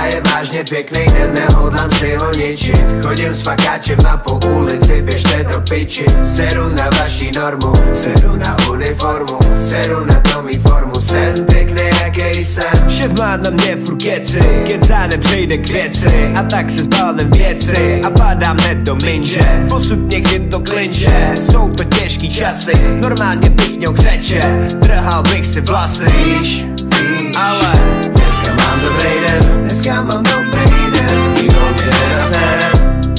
je vážně pěkný den, nehodlám si ho ničit. Chodím s fakáčem na půl ulici, běžte do piči. Seru na vaši normu, seru na uniformu, seru na to mý formu. Jsem pěkný, jaký jsem. Šéf má na mě furt keci, kecá nepřejde k věci. A tak se zbalím věci a padám hned do minže. Posud někdy do klinče, jsou to těžký časy. Normálně bych měl křeče, trhal bych si vlasy. Víš, ale dneska mám dobrý den, dneska mám dobrý den. Nikdo mě nenasere.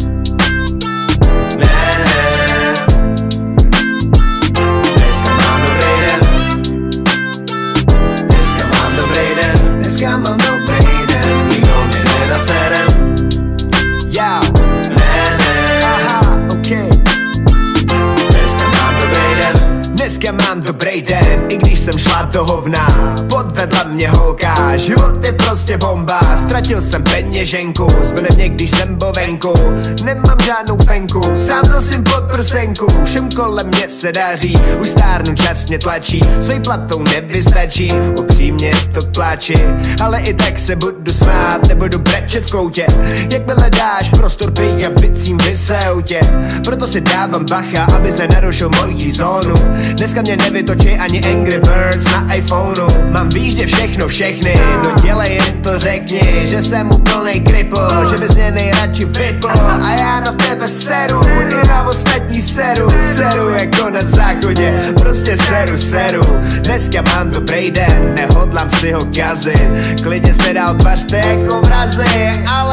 Dneska mám dobrý den, nikdo mě nenasere. Yo, ne, aha, okej. Dneska mám dobrý den, dneska mám dobrý den, i když jsem šla do hovna. Podvedla mě holka, život je prostě bomba. Ztratil jsem peněženku, zbyli mě, když jsem byl venku. Nemám žádnou fenku, sám nosím podprsenku. Všem kolem mě se daří, už stárnu, čas mě tlačí. Svej platou nevystačí, upřímně to pláči. Ale i tak se budu smát, nebudu brečet v koutě. Jakmile dáš prostor, pijavicím vysel tě. Proto si dávám bacha, abys nenarušil moji zónu. Dneska mě nevytočí ani Angry Birds na iPhoneu. Mám výždě všechny, no dělej jen to řekni. Že jsem úplnej kripl, že bys mě nejradši vypl. A já na tebe seru, i na ostatní seru jako na záchodě, prostě seru. Dneska mám dobrý den, nehodlám si ho kazit. Klidně se dál tvařte jako vrazy, ale